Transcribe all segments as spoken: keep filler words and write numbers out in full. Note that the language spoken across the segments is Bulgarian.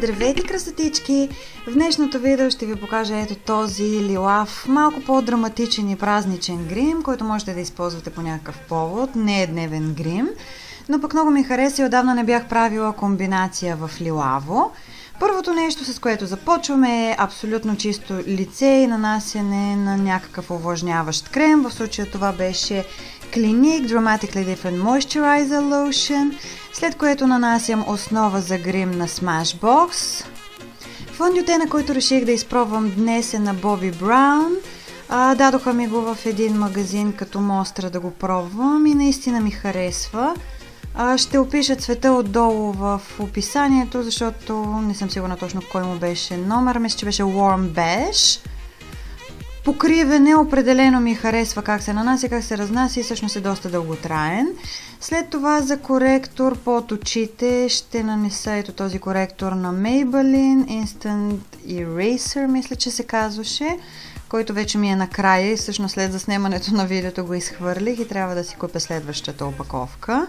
Здравейте, красотички! В днешното видео ще ви покажа ето този лилав, малко по-драматичен и празничен грим, който можете да използвате по някакъв повод. Не е дневен грим, но пък много ми хареса и отдавна не бях правила комбинация в лилаво. Първото нещо, с което започваме, е абсолютно чисто лице и нанасяне на някакъв увлажняващ крем. В случая това беше Clinique Dramatically Different Moisturizer Lotion, след което нанасям основа за грим на Smashbox. Фондютена, който реших да изпробвам днес, е на Bobbi Brown. А, дадоха ми го в един магазин като мостра да го пробвам и наистина ми харесва. А, ще опиша цвета отдолу в описанието, защото не съм сигурна точно кой му беше номер. Мисля, че беше Warm Beige. Покриване определено ми харесва как се нанася, как се разнася и всъщност е доста дълготраен. След това за коректор под очите ще нанеса ето този коректор на Maybelline Instant Eraser, мисля, че се казваше, който вече ми е накрая и всъщност след заснемането на видеото го изхвърлих и трябва да си купя следващата опаковка.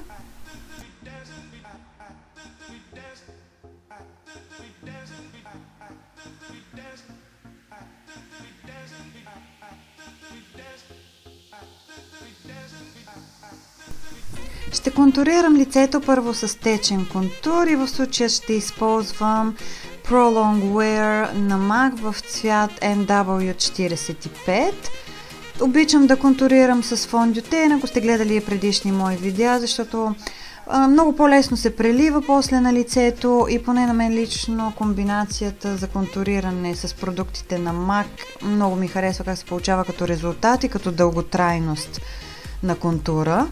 Ще контурирам лицето първо с течен контур и в случая ще използвам Pro Longwear на MAC в цвят М В четиридесет и пет. Обичам да контурирам с фондютен, ако сте гледали предишни мои видеа, защото а, много по-лесно се прелива после на лицето и поне на мен лично комбинацията за контуриране с продуктите на MAC много ми харесва как се получава като резултат и като дълготрайност на контура.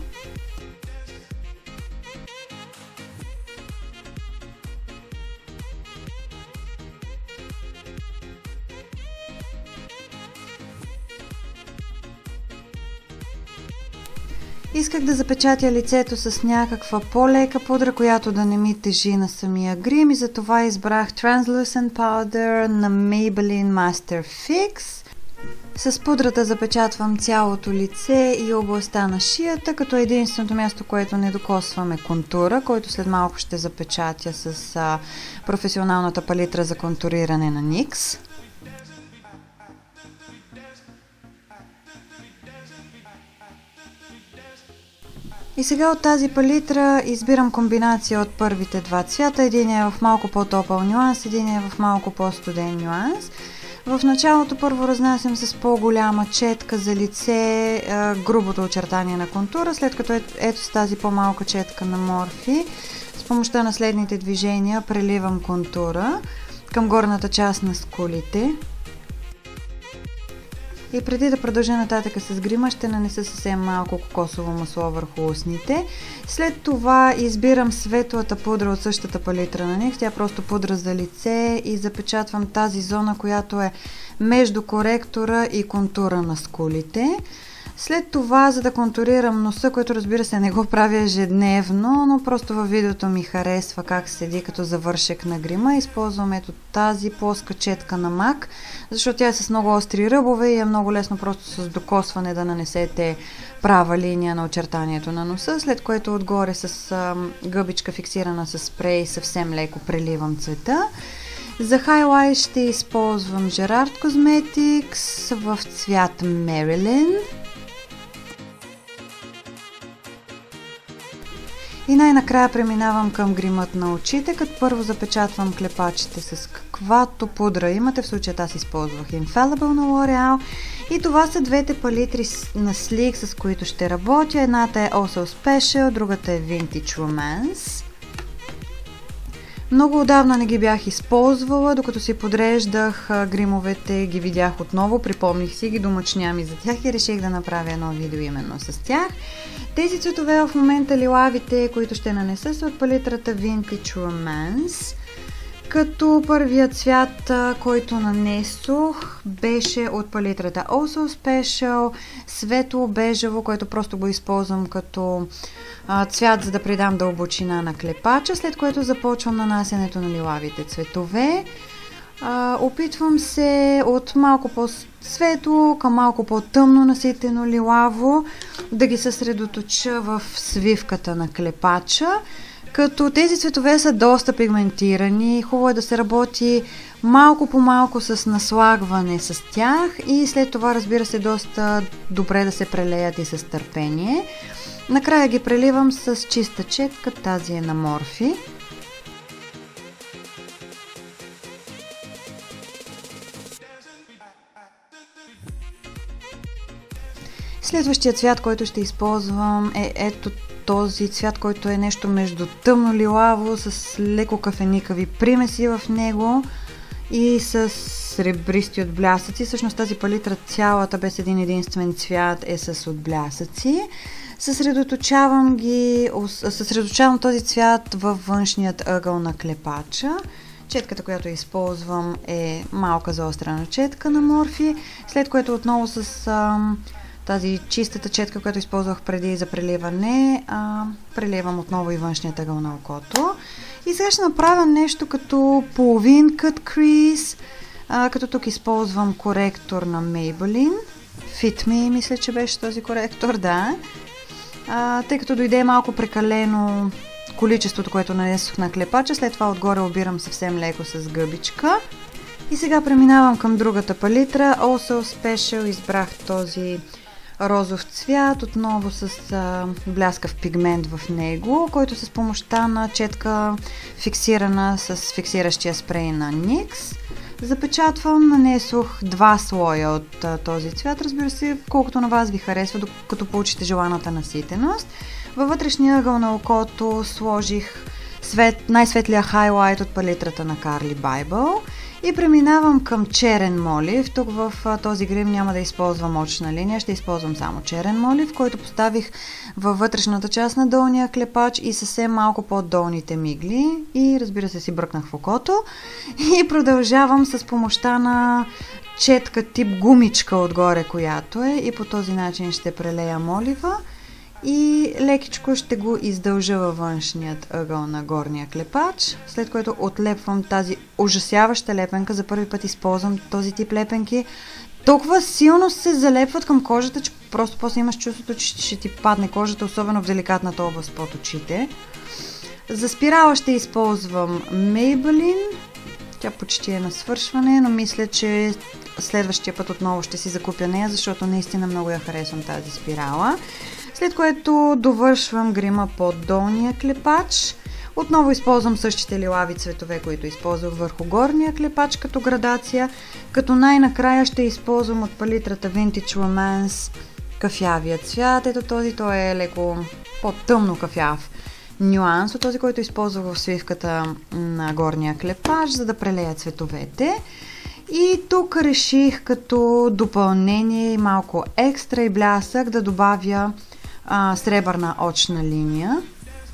Исках да запечатя лицето с някаква по-лека пудра, която да не ми тежи на самия грим и затова избрах Translucent Powder на Maybelline Master Fix. С пудрата запечатвам цялото лице и областта на шията, като единственото място, което не докосваме контура, който след малко ще запечатя с а, професионалната палитра за контуриране на никс. И сега от тази палитра избирам комбинация от първите два цвята. Един е в малко по-топъл нюанс, един е в малко по-студен нюанс. В началото първо разнасям с по-голяма четка за лице е, грубото очертание на контура, след като е, ето с тази по-малка четка на Morphe, с помощта на следните движения преливам контура към горната част на скулите. И преди да продължа нататък с грима, ще нанеса съвсем малко кокосово масло върху устните. След това избирам светлата пудра от същата палитра на них. Тя е просто пудра за лице и запечатвам тази зона, която е между коректора и контура на скулите. След това, за да контурирам носа, който разбира се не го правя ежедневно, но просто във видеото ми харесва как седи като завършек на грима, използвам ето тази плоска четка на MAC, защото тя е с много остри ръбове и е много лесно просто с докосване да нанесете права линия на очертанието на носа, след което отгоре с а, гъбичка фиксирана с спрей съвсем леко преливам цвета. За хайлайт ще използвам Gerard Cosmetics в цвят Marilyn. И най-накрая преминавам към гримът на очите, като първо запечатвам клепачите с каквато пудра имате. В случая аз използвах Infallible на L'Oreal. И това са двете палитри на Sleek, с които ще работя. Едната е Also Special, другата е Vintage Romance. Много отдавна не ги бях използвала, докато си подреждах гримовете, ги видях отново, припомних си ги, домъчня ми за тях и реших да направя едно видео именно с тях. Тези цветове в момента лилавите, които ще нанеса, са от палитрата Vintage Romance, като първият цвят, който нанесох, беше от палитрата Also Special, светло бежево, което просто го използвам като а, цвят, за да придам дълбочина на клепача, след което започвам нанасянето на лилавите цветове. А, опитвам се от малко по-светло към малко по-тъмно наситено лилаво да ги съсредоточа в свивката на клепача, Като тези цветове са доста пигментирани, хубаво е да се работи малко по малко с наслагване с тях и след това, разбира се, доста добре да се прелеят и с търпение. Накрая ги преливам с чиста четка, тази е на Morphe. Следващия цвят, който ще използвам, е ето този цвят, който е нещо между тъмно лилаво с леко кафеникави примеси в него и с сребристи отблясъци. Всъщност тази палитра цялата без един единствен цвят е с отблясъци. Съсредоточавам ги, съсредоточавам този цвят във външният ъгъл на клепача. Четката, която използвам, е малка заострена четка на Morphe, след което отново с ам, тази чистата четка, която използвах преди за преливане, а, преливам отново и външният ъгъл на окото. И сега ще направя нещо като половин cut crease, а, като тук използвам коректор на Maybelline. Fit Me, мисля, че беше този коректор, да. А, тъй като дойде малко прекалено количеството, което нанесох на клепача, след това отгоре обирам съвсем леко с гъбичка. И сега преминавам към другата палитра. Also Special, избрах този розов цвят, отново с а, бляскав пигмент в него, който с помощта на четка фиксирана с фиксиращия спрей на никс. Запечатвам, нанесох два слоя от а, този цвят, разбира се, колкото на вас ви харесва, докато получите желаната наситеност. Във вътрешния ъгъл на окото сложих свет, най-светлия хайлайт от палитрата на Carli Bybel и преминавам към черен молив. Тук в а, този грим няма да използвам очна линия, ще използвам само черен молив, който поставих във вътрешната част на долния клепач и съвсем малко под долните мигли и разбира се си бръкнах в окото и продължавам с помощта на четка тип гумичка отгоре, която е, и по този начин ще прелея молива и лекичко ще го издължа във външният ъгъл на горния клепач, след което отлепвам тази ужасяваща лепенка. За първи път използвам този тип лепенки. Толкова силно се залепват към кожата, че просто после имаш чувството, че ще ти падне кожата, особено в деликатната област под очите. За спирала ще използвам Maybelline. Тя почти е на свършване, но мисля, че следващия път отново ще си закупя нея, защото наистина много я харесвам тази спирала. След което довършвам грима под долния клепач. Отново използвам същите лилави цветове, които използвах върху горния клепач като градация, като най-накрая ще използвам от палитрата Vintage Romance кафявия цвят. Ето този, той е леко по-тъмно кафяв нюанс от този, който използвах в свивката на горния клепач, за да прелея цветовете. И тук реших като допълнение и малко екстра и блясък да добавя а, сребърна очна линия.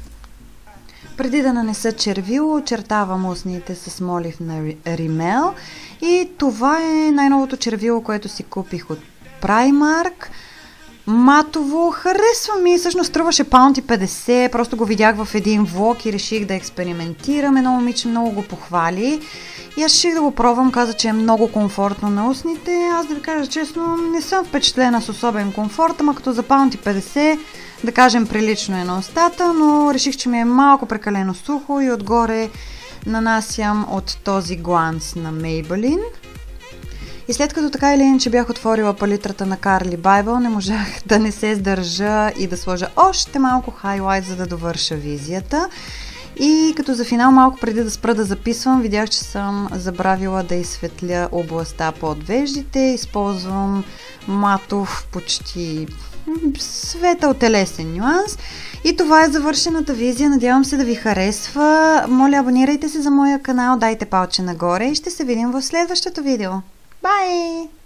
Преди да нанеса червило, очертавам устните с молив на Rimmel. И това е най-новото червило, което си купих от Primark. Матово, харесва ми, всъщност струваше паунд и петдесет, просто го видях в един влог и реших да експериментирам. Едно момиче много го похвали и аз реших да го пробвам, каза, че е много комфортно на устните. Аз да ви кажа честно, не съм впечатлена с особен комфорт, ама като за паунд и петдесет, да кажем, прилично е на устата, но реших, че ми е малко прекалено сухо и отгоре нанасям от този гланс на Maybelline. И след като така или иначе бях отворила палитрата на Carli Bybel, не можах да не се сдържа и да сложа още малко хайлайт, за да довърша визията. И като за финал, малко преди да спра да записвам, видях, че съм забравила да изсветля областта под веждите. Използвам матов, почти светъл телесен нюанс. И това е завършената визия. Надявам се да ви харесва. Моля, абонирайте се за моя канал, дайте палче нагоре и ще се видим в следващото видео. Bye!